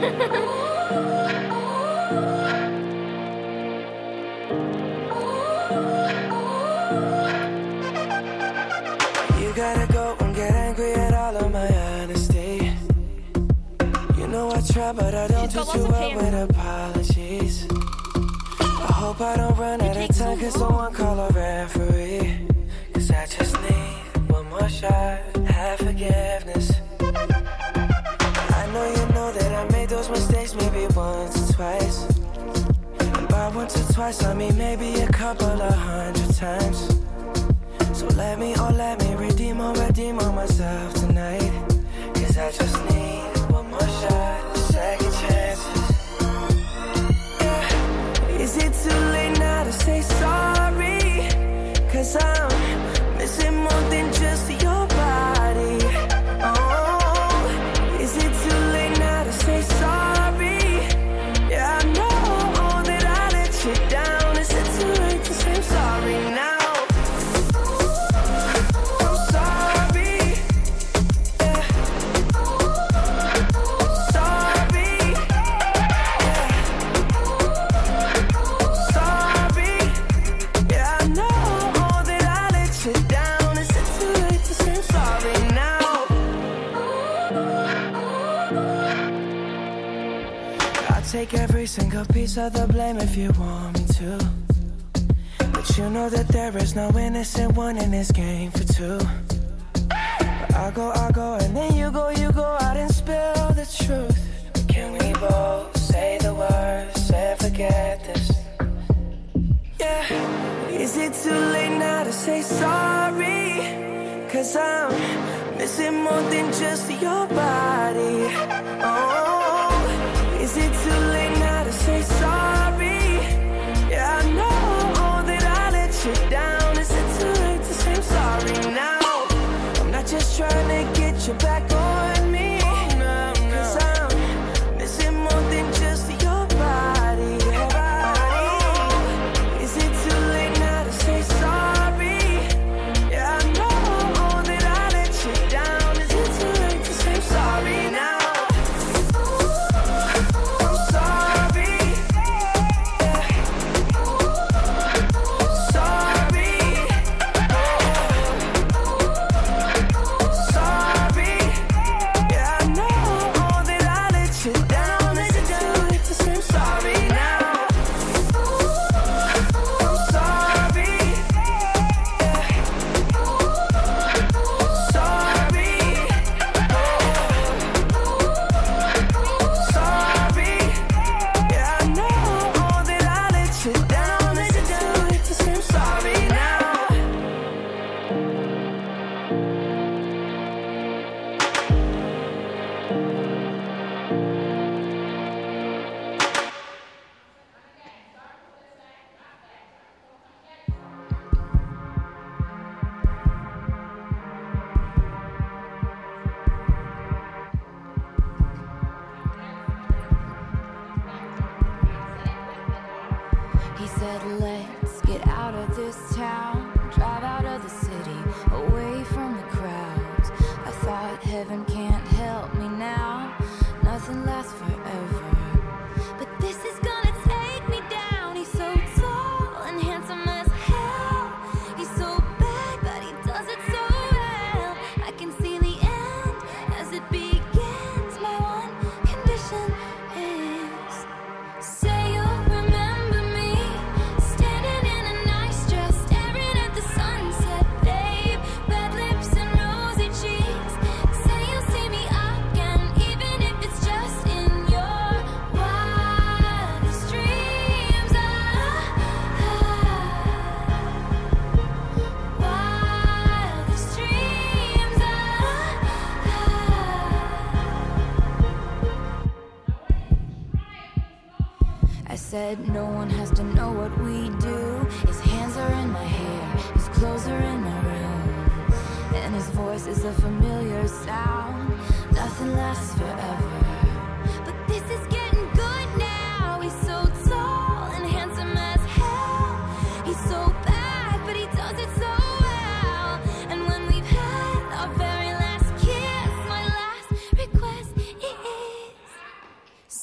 You gotta go and get angry at all of my honesty. You know I try, but I don't do too well with apologies. I hope I don't run out of time, cause someone call a referee. Cause I just need one more shot, have forgiveness. I know you know that I made those mistakes maybe once or twice. And by once or twice I mean maybe a couple of 100 times. So let me redeem on myself tonight. Cause I just need one more shot, second chances. Yeah. Is it too late now to say sorry? Cause I'm missing more than just your body. Oh, is it too late now to say sorry? Yeah, I know that I let you down. Is it too late to say I'm sorry now? Take every single piece of the blame if you want me to. But you know that there is no innocent one in this game for two. But I go, and then you go out and spill the truth. But can we both say the words and forget this? Yeah. Is it too late now to say sorry? Cause I'm missing more than just your body. Oh, is it too late now to say sorry? Yeah, I know that I let you down. Is it too late to say I'm sorry now? I'm not just trying to get you back on me. Cause I'm missing more than just your body. Oh, is it too late now to say sorry? Yeah, I know that I let you down. Is it too late to say I'm sorry now? Let's get out of this town, drive out of the city, away from the crowds. I thought heaven can't help me now, nothing lasts forever. But this is gonna take me down. He's so tall and handsome as hell. He's so bad, but he does it so well. I can see the end as it begins. My one condition is, say you'll remember me, standing in a nice dress, staring at the sunset, babe. Red lips and rosy cheeks. Say you'll see me again, even if it's just in your wildest dreams. Wildest dreams. I said no one has to know what we do. His hands are in my hair, his clothes are in my room, and his voice is a familiar sound. Nothing lasts forever, but this is getting good now. He's so tall and handsome as hell. He's so bad, but he does it so well. And when we've had our very last kiss, my last request is,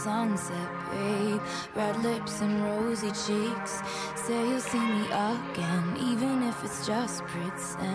sunset, babe. Red lips and rosy cheeks. Say you'll see me again, even if it's just pretend.